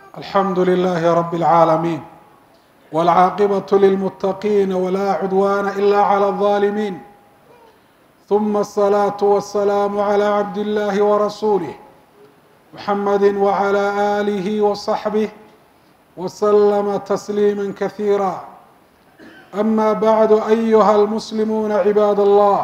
الحمد لله رب العالمين والعاقبة للمتقين ولا عدوان إلا على الظالمين ثم الصلاة والسلام على عبد الله ورسوله محمد وعلى آله وصحبه وسلم تسليما كثيرا. أما بعد أيها المسلمون عباد الله،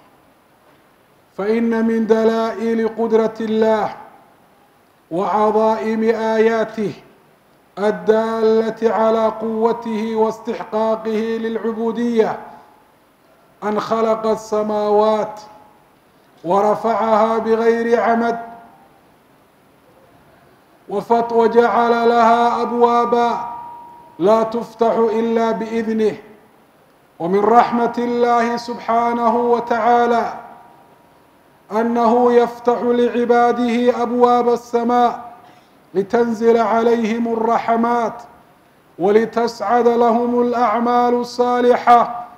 فإن من دلائل قدرة الله وعظائم آياته الدالة على قوته واستحقاقه للعبودية أن خلق السماوات ورفعها بغير عمد وجعل لها أبوابا لا تفتح إلا بإذنه. ومن رحمة الله سبحانه وتعالى أنه يفتح لعباده أبواب السماء لتنزل عليهم الرحمات ولتسعد لهم الأعمال الصالحة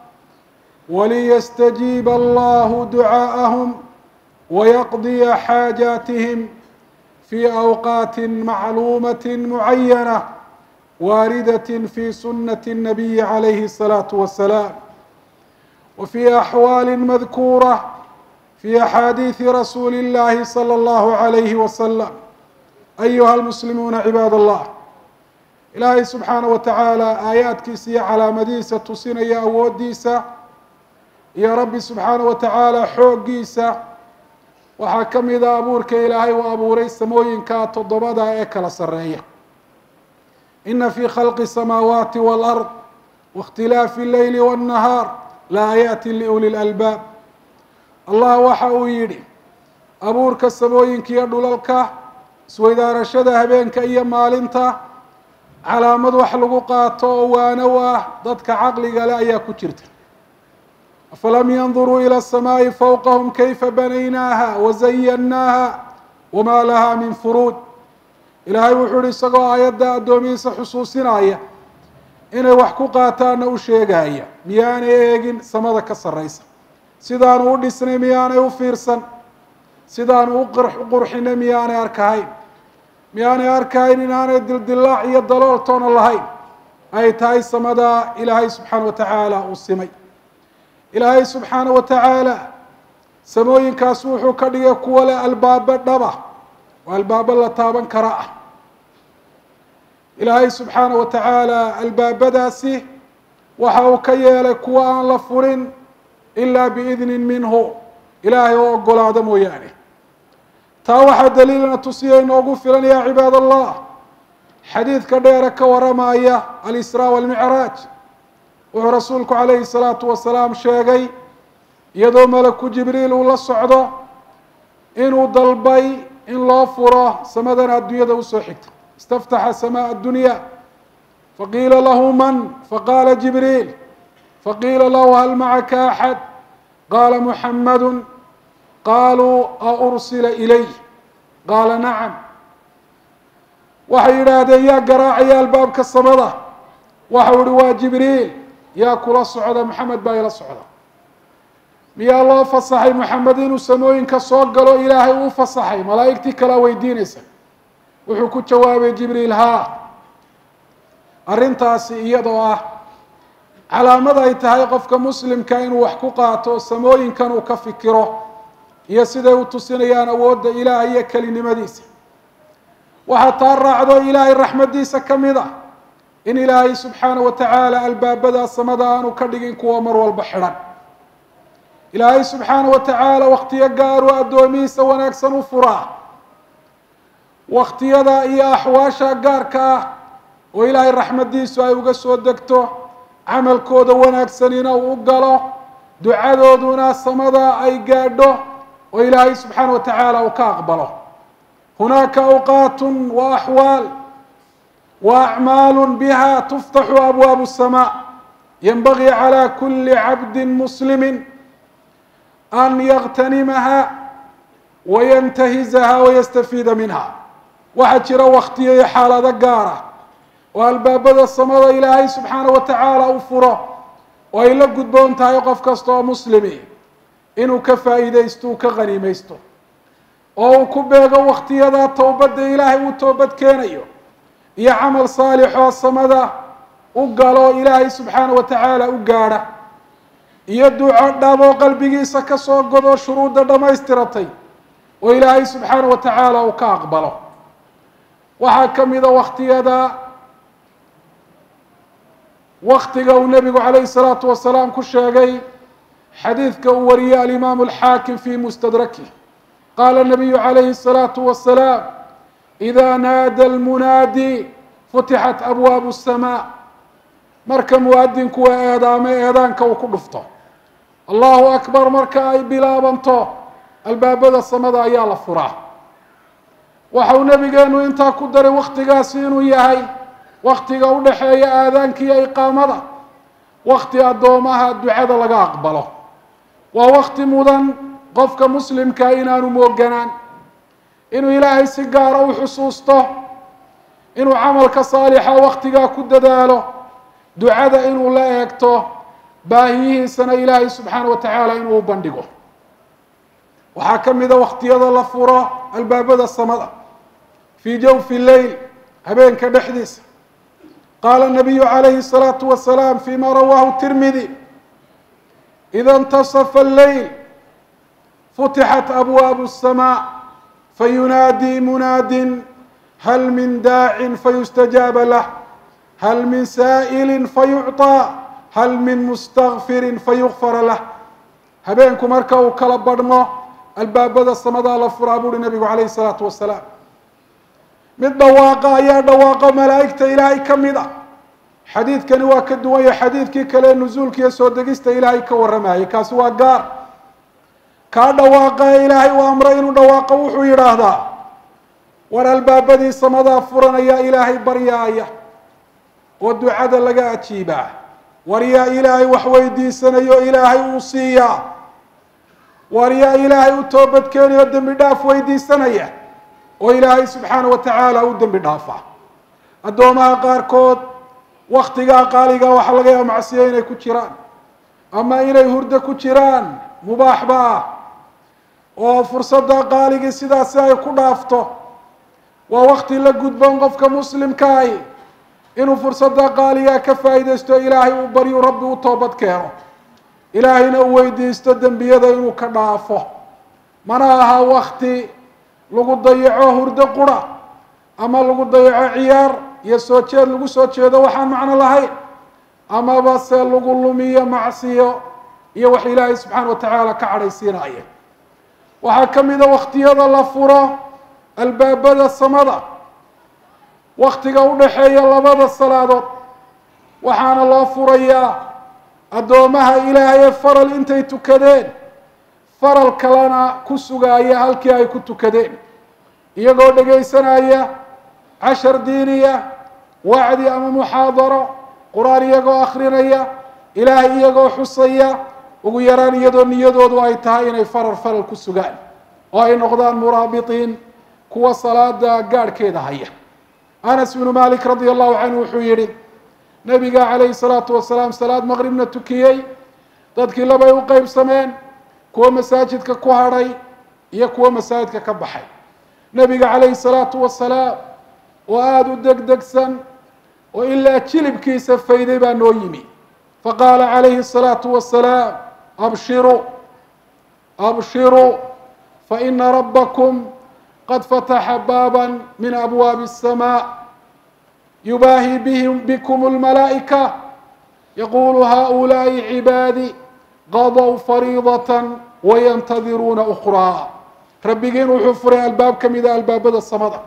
وليستجيب الله دعاءهم ويقضي حاجاتهم في أوقات معلومة معينة واردة في سنة النبي عليه الصلاة والسلام، وفي أحوال مذكورة في أحاديث رسول الله صلى الله عليه وسلم. أيها المسلمون عباد الله، إلهي سبحانه وتعالى آياتkiisa iyo calaamadihiisa tusinaya awoodiisa iyo Rabbi subxaanaه wataعaalى xoogiisa waxaa ka mida abuurka ilaahay uu abuuray samooyinka toddobada ee kala sareeya. إن في خلق السماوات والأرض واختلاف الليل والنهار لآيات لأولي الألباب. allah waxa uu yidhi abuurka samooyinka iyo dhulalka isweydaarashada habeenka iyo maalinta calaamad wax lagu qaato oo waano u ah dadka caqliga leh ayaa ku jirta. afalam yanduruu ila الsamaaءi fawqahum kayfa banaynaaha wazayannaaha wamaa lahaa min furuud. ilaahay wuxuu ihi isagoo aayadda addoomihiisa xusuusinaya inay wax ku qaataanna u sheegaya, miyaanay eegin samada ka sarraysa, sidaanu u dhisnay miyaanay u fiirsan, sidaanu u qurxinay miyaanay arkahayn inaanay dildilaac iyo dalool toona lahayn, ay tahay samada ilaahay subxaana wa tacaala uu simay. ilaahay subxaana wa tacaala samooyinkaas wuxuu ka dhigay kuwa leh albaabo dhaba oo albaabo la taaban kara ah. ilaahay subxaana wa tacaala albaabadaasi waxa uu ka yeelay kuwa aan la furin ilaa biidnin minhu, ilaahay oo ogolaado mooyaane. taa waxaa daliilna tusiya inoogu filan yaa cibaad allah xadiidka dheere ka waramaya alisraa walmicraaj. wuxuu rasuulku calayhi salaatu wasalaam sheegay iyadoo malaku jibriil uu la socdo inuu dalbay in loo furo samadan adduunyada usoo xigta. istaftaxa samaa addunya faqiila lahu man faqaala jibriil faqiila lahu hal macaka axad qaala muxamadu qaaluu aursila ilayh qaala nacam. waxay yidhaahdeen yaa garaacaya albaabka samada? waxau ihi waa jibriil. yaa kula socda? maxamed baa ila socda. miyaa loo fasaxay maxamed inuu samooyinka soo galo? ilaahay uu fasaxay. malaa'igtii kalaa weydiinaysa. wuxuu ku jawaabay jibriil haa. arrintaasi iyadoo ah calaamad ay tahay qofka muslimka inuu wax ku qaato samooyinkan uu ka fikiro iyo siday u tusinayaan awoodda ilaahay iyo kelinimadiisa. waxaa taa raacdo ilaahay raxmadiisa ka mid ah in ilaahay subxaana wa tacaala albaabada samada aanu ka dhigin kuwa mar walba xidhan. ilaahay subxaana wa tacaala waktiyo gaaruu addoomihiisa wanaagsan u furaa. waktiyada iyo axwaasha gaarka ah oo ilaahay raxmadiisu ay uga soo degto, camalkooda wanaagsanina uu u galo, ducadooduna samada ay gaadho oo ilaahay subxaana wa tacaala uu ka aqbalo. hunaaka awqaat wa axwaal wa acmaal biha tuftaxu abwaabu الsamaa yanbagii calى kuli cabdi muslimi an yagtanimaha wayantahizaha wayastafiida minha. waxaa jira waktiyo iyo xaalado gaara oo albaabada samada ilaahay subxaana wa tacaala u furo oo ay la gudboon tahay qof kasta oo muslimi inuu ka faa'iidaysto, uu ka qaniimaysto, oo uu ku beego waktiyada towbadda ilaahay uu toobad keenayo iyo camal saalixoo samada u galo ilaahay subxaana wa tacaala u gaadha iyo duco dhabo qalbigiisa ka soo godo shuruudda dhammaystiratay oo ilaahay subxaana wa tacaala uu ka aqbalo. waxaa ka mida waktiga uu nebigu calayhi salaatu wasalaam ku sheegay xadiidka uu wariyey alimaamu alxaakim fii mustadrakih qaala nabiyu calayhi الsalaatu wasalaam إida naada almunaadi futixat abwaabu الsamaa marka muwaadinku waa eedaame eedaanka uu ku dhufto allahu akbar marka ay bilaabanto albaabada samada ayaa la furaa. waxa uu nabigeenu intaa ku daray waktigaasi inuu yahay waktiga u dhaxeeya aadaanka iyo iqaamada wakti addoomaha ducada laga aqbalo. waa wakti mudan qofka muslimkaa inaanu mooganaan, inuu ilaahay si gaara u xusuusto, inuu camalka saalixa waktigaa ku dadaalo, ducada inuu la eegto, baahiyihiisana ilaahay subxaana wa tacaala inuu u bandhigo. waxaa ka mida waktiyada la furo albaabada samada fii jawfi leyl, habeenka dhexdiisa. qaala الnabiyu calayhi الsalaatu wasalaam fima rawaahu tirmidi ida اntasafa اleyl futixat abwaabu الsamaa fayunaadii munaadin hal min daacin fayustajaaba lah hal min saa'ilin fayucطىa hal min mustakfirin fayugfara lah. habeenku marka uu kala badhmo albaabada samadaa la furaa buuhi nabigu calayhi الsalaatu wasalaam. mid dhawaaqa ayaa dhawaaqo malaa'igta ilaahay ka mid a. xadiidkani waa ka duwan yahay xadiidkii kale nusuulka iyo soo degista ilaahay ka warramayay. kaasi waa gaar. kaa dhawaaqa ee ilaahay uu amray inuu dhawaaqo wuxuu yidhaahdaa war albaabadii samadaa furan ayaa ilaahay baryaaya oo ducada laga ajiibaa. war yaa ilaahay wax weydiisanayo ilaahay uu siiyaa. war yaa ilaahay u toobadkeenayo dembi dhaaf weydiisanaya oo ilaahay subxaana wa tacaala u dembi dhaafa. addoomaha qaarkood waktigaa qaaligaa waxaa laga yaaba macsiyo inay ku jiraan ama inay hurdo ku jiraan mubaaxba ah oo fursadda qaaligii sidaasi ay ku dhaafto. waa wakti la gudboon qofka muslimkaahi inuu fursadda qaaligaa ka faa'iidaysto ilaahay uu baryu rabbi u toobad keeno, ilaahayna uu weydiisto dembiyada inuu ka dhaafo. mana aha wakti lagu dayaco hurdo qura ama lagu dayaco ciyaar iyo soo jeed lagu soo jeedo waxaan macno lahayn, amaba se lagu lumiyo macsiyo iyo wax ilaahay subxaana wa tacaala ka cadhaysiinaya. waxaa ka mida waktiyada la furo albaabada samada waktiga u dhaxeeya labada salaadood, waxaana loo furayaa addoomaha ilaahay ee faral intay tukadeen faral kalena ku sugaaya halkii ay ku tukadeen, iyagoo dhegaysanaya cashar diiniya, wacdi ama muxaadaro, qur-aan iyagoo akrinaya, ilaahay iyagoo xusaya, ugu yaraan iyadoo niyadoodu ay tahay inay faral ku sugaan oo ay noqdaan muraabitiin kuwa salaada gaadhkeeda haya. anas bnu malik radia allahu canhu wuxuu yihi nabiga calayhi salaatu wasalaam salaad maqribna tukiyey, dadkii labay u qeybsameen, kuwa masaajidka ku hadhay iyo kuwa masaajidka ka baxay. nabiga calayhi salaatu wasalaam oo aada u degdegsan oo ilaa jilibkiisa fayday baa noo yimi, faqaala calayhi الsalaatu wasalaam abshiruu faina rabbakum qad fataxa baaba min abwaabi الsamaaء yubaahi bikum اlmalaa'ika yaqulu haؤulaaءi cibaadi qadw fariidaة wayantadiruuna أkhraa. rabbigiin wuxuu furay albaab ka mida albaabada samada,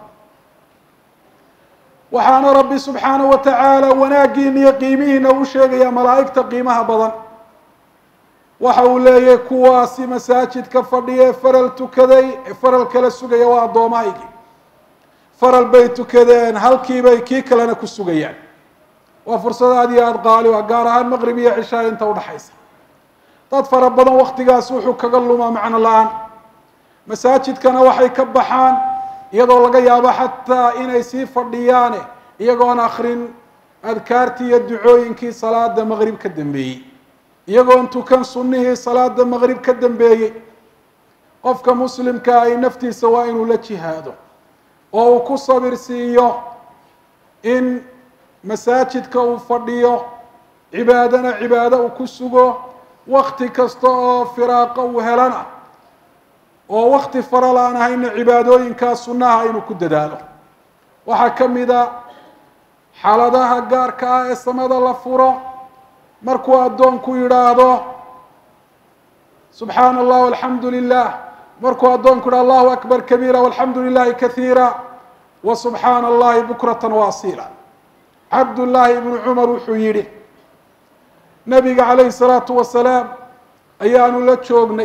waxaana rabbi subxaanaه wa tacaala wanaagiina iyo qiimihiina u sheegaya malaa'igta qiimaha badan. waxa uu leeyahay kuwaasi masaajidka fadhiya ee faral tukaday ee faral kala sugaya waa addoomahaygii. faral bay tukadeen, halkiibay kii kalena ku sugayaan. waa fursad aad iyo aada qaali ah, gaar ahaan maqrib iyo cishaa inta udhaxaysa. dad fara badan waktigaas wuxuu kaga lumaa macno la-aan. masaajidkana waxay ka baxaan iyadoo laga yaabo xataa inay sii fadhiyaane iyagoon akrin adkaartii iyo ducooyinkii salaada maqrib ka dambeeyey, iyagoon tukan sunnihii salaada maqrib ka dambeeyey. qofka muslimka ay naftiisa waa inuu la jihaado oo uu ku sabir siiyo in masaajidka uu fadhiyo cibaadana cibaado uu ku sugo wakti kasta oo firaaqo uu helana oo wakti faral aan ahayna cibaadooyinkaa sunnaha inuu ku dadaalo. waxaa ka mida xaaladaha gaarka ah ee samada la furo markuu addoonku yidhaahdo subxaana allah walxamdu lilah, markuu addoonku yidhahdo allahu akbar kabiira walxamdu lilahi kaiira wa subxaana allahi bukratan waasiila. cabdullaahi ibnu cumar wuxuu yidhi nabiga calayhi salaatu wasalaam ayaanu la joognay,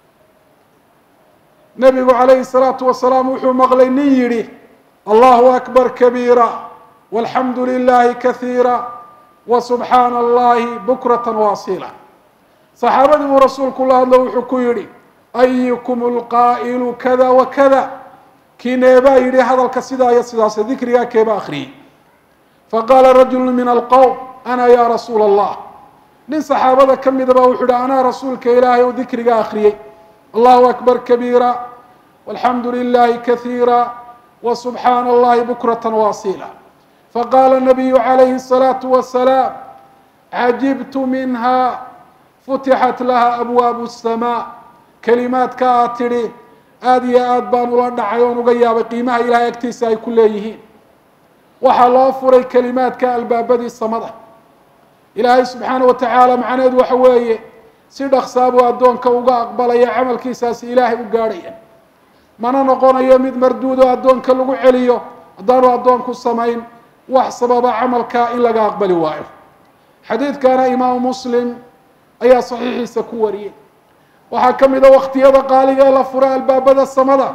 nabigu calayhi salaatu wasalaam wuxuu maqlay nin yidhi allahu akbar kabiira walxamdu lilahi kaiira wa subxaana allahi bukratan waasiila. saxaabadii buu rasuulku la hadlo wuxuu ku yidhi ayukum lqaa'ilu kada wa kada, kiineebaa yidhi hadalka sidaa iyo sidaase dikrigaa keeba akhriyey. faqaala rajulu min alqowm ana ya rasuula allah, nin saxaabada ka mida baa wuxuu yihi anaa rasuulka ilaahay oo dikrigaa akhriyey allahu akbar kabiira walxamdu lilahi kaiira wa subxaana allahi bukratan waasiila. faqaala nabiyu calayhi الsalaatu wasalaam cajibtu minha futixat laha abwaabu الsamaa. kelimaadka aad tidhi aada iyo aad baan ula dhacay oon uga yaabay qiimaha ilahay agtiisa ay ku leeyihiin. waxaa loo furay kelimaadka albaabadii samada. ilaahay subxaana wa tacaala macnaheedu waxa weeye si dhaksaabuu addoonka uga aqbalaya camalkiisaasi ilaahay u gaadhaya, mana noqonayo mid marduud oo addoonka lagu celiyo haddaanu addoonku samayn wax sababa camalka in laga aqbali waayo. xadiidkana imaamu muslim ayaa saxiixiisa ku wariyey. waxaa ka mid a waktiyada qaaliga ee la fura albaabada samada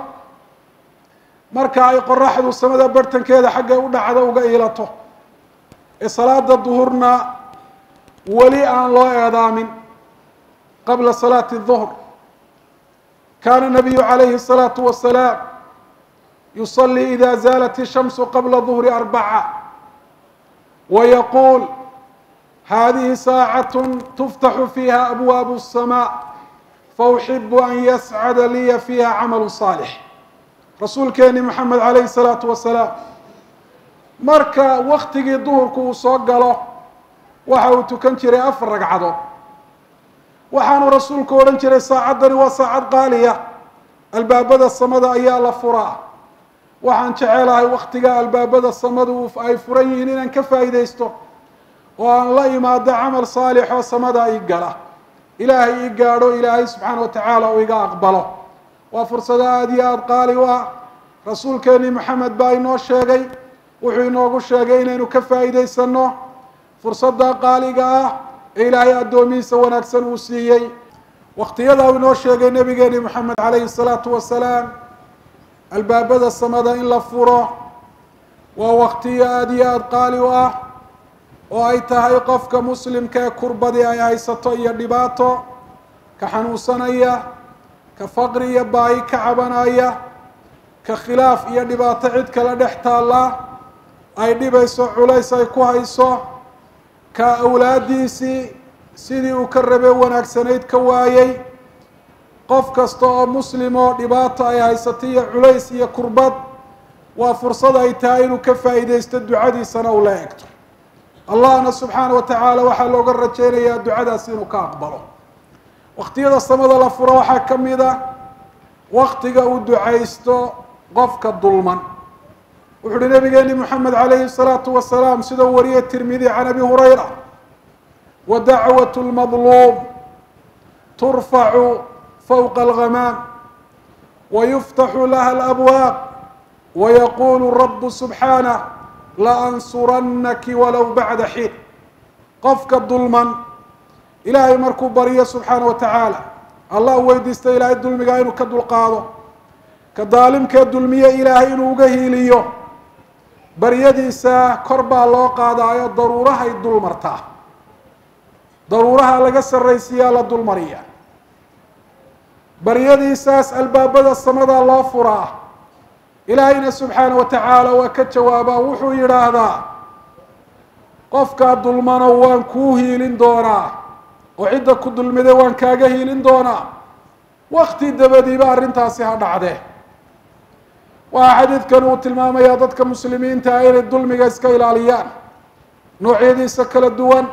marka ay qoraxdu samada bartankeeda xaggay u dhacdo uga iilato ee salaada duhurna weli aan loo eedaamin qabla salaati الظuhr. kana nabiyu calayhi الsalaatu wasalaam yusalii ida zaalat الshamsu qabla ظuhri arbaca wayaquul hadihi saacaة tuftaxu fiiha abwaabu الsamaaء fauxibu an yascada liya fiiha camalu صaalix. rasuulkeeni moxamed calayhi الsalaatu wasalaam marka waktigii duhurku uu soo galo waxa uu tukan jiray 4 ragcadood. waxaanu rasuulku odhan jiray saacaddani waa saacad qaaliya, albaabada samada ayaa la furaa. waxaan jecelahay waktiga albaabada samadu ay furan yihiin inaan ka faa'iidaysto oo aan la imaado camal saalix oo samada ii gala, ilaahay ii gaadho, ilaahay subxaana wa tacaala uu iga aqbalo. waa fursado aada iyo aada qaali u ah. rasuulkeeni moxamed baa inoo sheegay, wuxuu inoogu sheegay inaynu ka faa'iidaysano fursadda qaaliga ah ee ilaahay addoomihiisa wanaagsan uu siiyey. waktiyada uu inoo sheegay nabigeeni moxamed calayhi الsalaatu wasalaam albaabada samada in la furo waa waktiyo aada iyo aada qaali u ah oo ay tahay qofka muslimka ee kurbadii ay haysato iyo dhibaato, ka xanuunsanaya, ka faqri iyo baahi ka cabanaya, ka khilaaf iyo dhibaato cid kale dhex taalla ay dhibayso, culays ay ku hayso, ka awlaadiisii sidii uu ka rabay wanaagsanayd ka waayey. qof kasta oo muslim oo dhibaato ay haysato iyo culays iyo kurbad waa fursad ay tahay inuu ka faa'iidaysto, ducadiisana uu la egto. allahna subxaana wa tacaala waxaa looga rajaynayaa ducadaas inuu ka aqbalo. waktiyada samada la furo waxaa ka mid a waktiga uu ducaysto qofka dulman. wuxu uhi nabigeeni moxamed calayhi الsalaatu wasalaam sida uu wariyey tirmidi can abi hurayra wa dacwaة اlmadluum turfacu fowqa اlghamaam wayuftaxu laha alabwaab wayaqulu rabu subxaanah laansuranaki walow bacda xiin. qofka dulman ilaahay markuu baryo subxaana wa tacaala allah u weydiista ilaahay dulmigaa inuu ka dulqaado, ka daalimkee dulmiye ilaahay inuu uga hiiliyo, baryadiisa kor baa loo qaadaayo daruurahay dul martaa, daruuraha laga sarraysiiyaa la dul mariya. baryadiisaas albaabada samada loo furaa, ilaahayna subxaana wa tacaala waa ka jawaabaa, wuxuu yidhaahdaa qofkaa dulmano waan kuu hiilin doonaa oo cidda ku dulmiday waan kaaga hiilin doonaa, wakti dabadiiba arrintaasi ha dhacdee. waa xadiidkan uu tilmaamaya dadka muslimiinta ah inay dulmiga iska ilaaliyaan noocyadiisa kala duwan,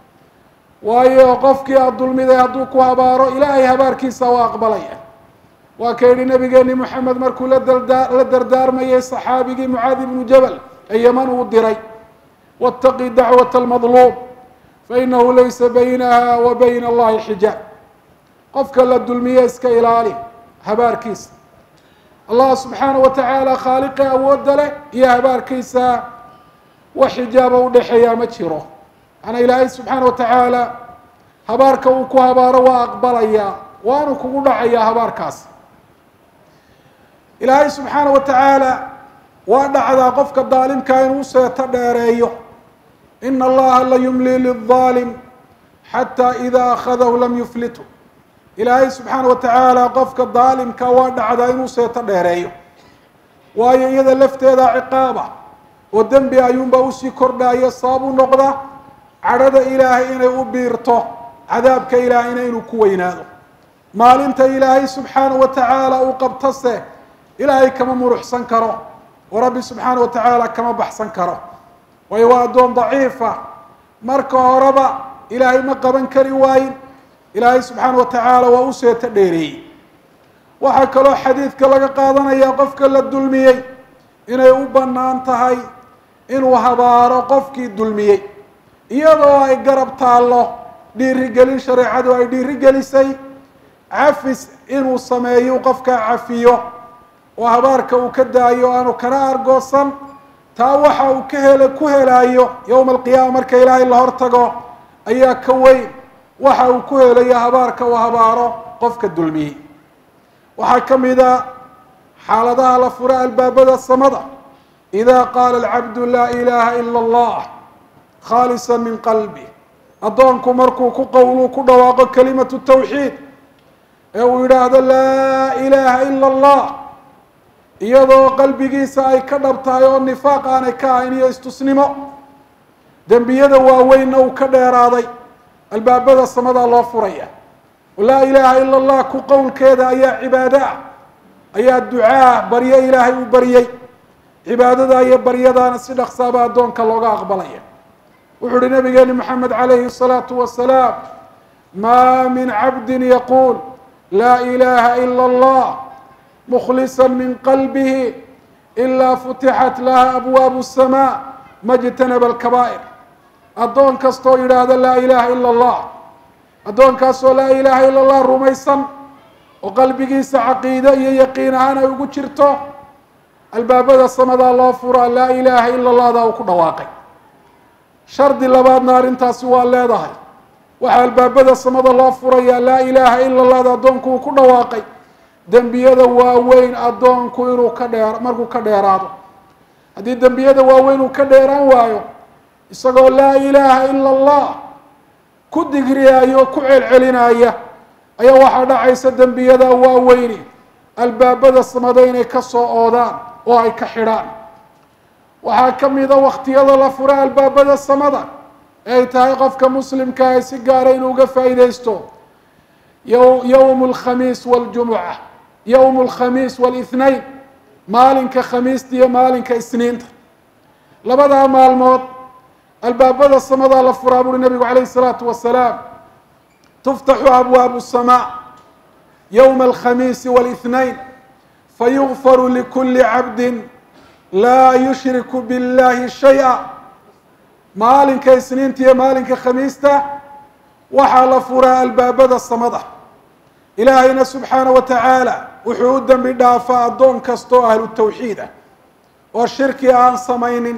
waayo qofkii aad dulmiday hadduu ku habaaro ilaahay habaarkiisa waa aqbalaya. waa ka yidhi nabigeeni moxamed markuu la dardaarmayay saxaabigii mucaadi ibnu jabal ee yaman uu diray, waataqi dacwata almadluum fainahu laysa baynaha wa bayna allahi xijaab. qofka la dulmiye iska ilaali habaarkiisa. allah subxaanaه wa tacaala khaaliqi awoodda leh iyo habaarkiisa wax xijaaba udhexeeyaa ma jiro. macanaa ilaahay subxaana wa tacaala habaarka uu ku habaaro waa aqbalayaa, waanu kugu dhacayaa habaarkaas. ilaahay subxaana wa tacaala waa dhacdaa qofka daalimkaa inuu seeto dheereeyo. ina allaha la yumli liلظaalim xataa ida akhadahu lam yuflitu. ilaahay subxaana wa tacaala qofka daalimka waa dhacdaa inuu seeto dheereeyo, waayo iyada lafteeda ciqaaba oo dembi ayuunbaa usii kordhaayo, sabab u noqda cadhada ilaahay inay u biirto, cadaabka ilaahayna inuu ku weynaado. maalinta ilaahay subxaana wa tacaala uu qabtase ilaahay kama muruxsan karo oo rabbi subxaana wa tacaala kama baxsan karo, waayo waa addoon daciifa. marka horeba ilaahay ma qaban kari waayin, ilaahay subxaana wa tacaala waa u seeto dheereeyey. waxaa kaloo xadiidka laga qaadanayaa qofka la dulmiyey inay u bannaan tahay inuu habaaro qofkii dulmiyey, iyadoo ay garab taallo dhiirigelin shareecadu ay dhiirigelisay cafis inuu sameeyo, qofkaa cafiyo oo habaarka uu ka daayo aanu kana argoosan. taa waxa uu ku helaayo yowma alqiyaama marka ilaahay la hortago ayaa ka weyn waxa uu ku helayo habaarka uu habaaro qofka dulmiyey. waxaa ka mida xaaladaha la fura albaabada samada, ida qaala alcabdu laa ilaha ila allah khaalisa min qalbi. addoonku markuu ku dhawaaqo kalimatu tawxiid ee uu yidhaahdo laa ilaha ila allah, iyadoo qalbigiisa ay ka dhab tahay oo nifaaq aanay ka ahayn iyo istusnimo, dembiyada waaweynna uu ka dheeraaday, albaabada samadaa loo furaya. laa ilaha ila allah ku qowlkeeda ayaa cibaado ah, ayaa ducaa baryo ilaahay uu baryey. cibaadada iyo baryadaana si dhaqsaaba addoonka looga aqbalaya. wuxuu uhi nabigeeni moxamed calayhi الsalaatu wasalaam, ma min cabdi yaquul laa ilaha ila allah mkhlisa min qalbihi ilaa futixat laha abwaabu الsamaa ma jtanaba alkabaa'ir. addoon kastoo yidhaahda laa ilaha ila allah, addoonkaasoo laa ilaha ila allah rumaysan oo qalbigiisa caqiide iyo yaqiin ahaan ay ugu jirto, albaabada samadaa loo furaa laa ilaha ila allahda uu ku dhawaaqay. shardi labaadna arrintaasi waa leedahay, waxaa albaabada samada loo furayaa laa ilaha ila allahda addoonku uu ku dhawaaqay. dembiyada waaweyn addoonku inuu markuu ka dheeraado, haddii dembiyada waaweyn uu ka dheeraan waayo isagoo laa ilaha ila allah ku digriyaayo ku celcelinaya, ayaa waxaa dhacaysa dembiyada waaweyni albaabada samada inay ka soo oodaan oo ay ka xidhaan. waxaa ka mida waktiyada la fura albaabada samada ee ay tahay qofka muslimka ay si gaara inuu uga faa'iidaysto yowm alkhamiis waljumuca, yowm alkhamiis wاlithnain, maalinka khamiista iyo maalinka isniinta. labadaa maalmood albaabada samadaa la furaa buuri nabigu calayh الsalaatu wasalaam. tuftaxu abwaabu الsamaa yowma alkhamiisi wاlithnain fayugfaru likuli cabdi laa yushriku biاllahi shayئa. maalinka isniinta iyo maalinka khamiista waxaa la furaa albaabada samada. ilaahayna subxaana wa tacaala wuxuu u dembi dhaafaa addoon kastoo ahlu tawxiid ah oo shirki aan samaynin,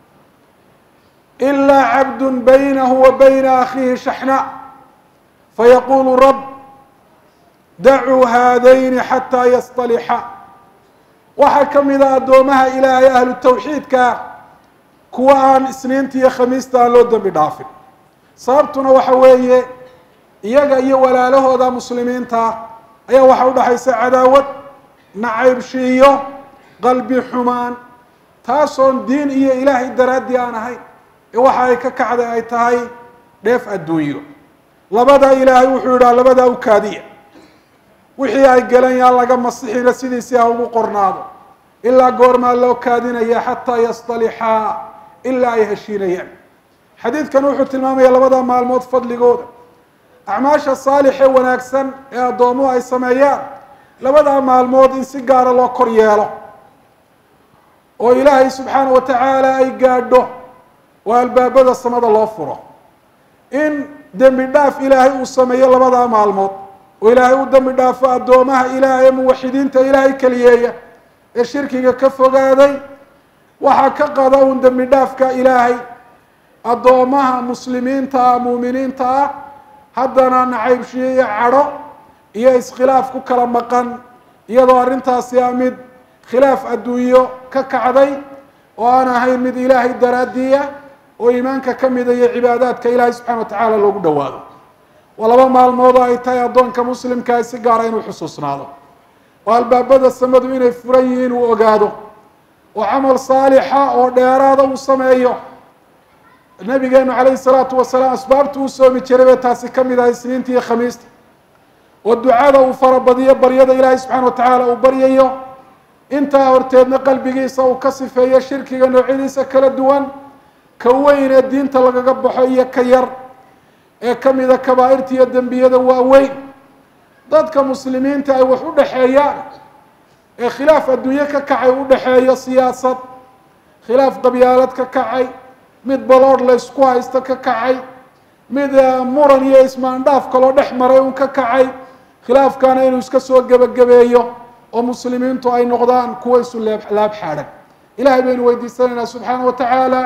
ilaa cabdu baynahu wa bayna akhiihi shaxna fayaqulu rab dacuu haadayni xataa yastalixa. waxaa ka mida addoomaha ilaahay ahlu tawxiidka kuwa aan isniinta iyo khamiista aan loo dembi dhaafin. sababtuna waxa weeye iyaga iyo walaalahooda muslimiinta ayaa waxaa udhaxaysa cadaawad, nacaybshiiyo, qalbi xumaan, taasoon diin iyo ilaahay daraaddii aan ahayn ee waxa ay ka kacday ay tahay dheef adduunyo. labadaa ilaahay wuxuu yidhaha labadaa ukaadiya, wixii ay galan yaan laga masixina sidiisii ha ugu qornaado, ilaa goormaa loo kaadinaya xataa yastalixaa ilaa ay heshiinayaan. xadiidkan wuxuu tilmaamaya labada maalmood fadligooda. acmaasha saalixee wanaagsan ee addoomuhu ay sameeyaan labada maalmood in si gaara loo kor yeelo oo ilaahay subxaana wa tacaala ay gaadho oo albaabada samada loo furo, in dembi dhaaf ilaahay uu sameeyo labada maalmood oo ilaahay u dembi dhaafo addoomaha ilaahay ee muwaxidiinta ilaahay keliyeeya ee shirkiga ka fogaaday. waxaa ka qada un dembi dhaafka ilaahay addoomaha muslimiinta ah muuminiinta ah haddana nacaybshiyo iyo cadho iyo iskhilaaf ku kala maqan, iyadoo arrintaasi ah mid khilaaf adduunyo ka kacday oo aan ahayn mid ilaahay daraadiya oo iimaanka ka mida iyo cibaadaadka ilaahay subxana wa tacaala loogu dhowaado. waa laba maalmood oo ay tahay addoonka muslimkaa si gaara inuu xusuusnaado oo albaabada samadu inay furan yihiin uu ogaado oo camal saalixa oo dheeraada uu sameeyo. nabigeenu calayhi salaatu wasalaam asbaabta uu soomi jiray bay taasi ka mid ahay isniinta iyo khamiista, oo ducada uu farabadiyo baryada ilaahay subxana wa tacaala uu baryayo, intaa horteedna qalbigiisa uu ka sifeeyo shirkiga noocyadiisa kala duwan, ka weyn ee diinta lagaga baxo iyo ka yar ee ka mida kabaa'irta iyo dembiyada waaweyn. dadka muslimiinta ay wax u dhexeeyaan ee khilaaf adduunye ka kacay u dhexeeyo siyaasad, khilaaf qabyaalad ka kacay, mid baloodh la ysku haysto ka kacay, mid muran iyo ismaandhaaf kaloo dhex maray un ka kacay, khilaafkaana inuu iska soo gebagabeeyo oo muslimiintu ay noqdaan kuwa isu laab xaadhan. ilaahay baynu weydiisanaynaa subxaana wa tacaala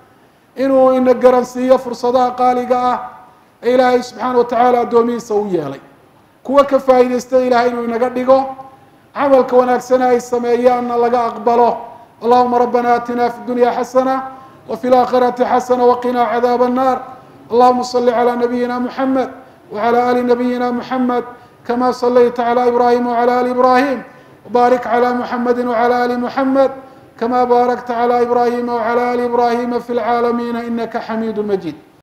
inuu ina garansiiyo fursadaha qaaliga ah ee ilaahay subxaana wa tacaala addoomihiisa u yeelay, kuwa ka faa'iidaysta ilaahay inuu inaga dhigo, camalka wanaagsana ay sameeyaanna laga aqbalo. allahuma rabbana aatina fi dunya xasana وفي الآخرة حسنة وقنا عذاب النار. اللهم صل على نبينا محمد وعلى آل نبينا محمد كما صليت على إبراهيم وعلى آل إبراهيم، وبارك على محمد وعلى آل محمد كما باركت على إبراهيم وعلى آل إبراهيم في العالمين إنك حميد مجيد.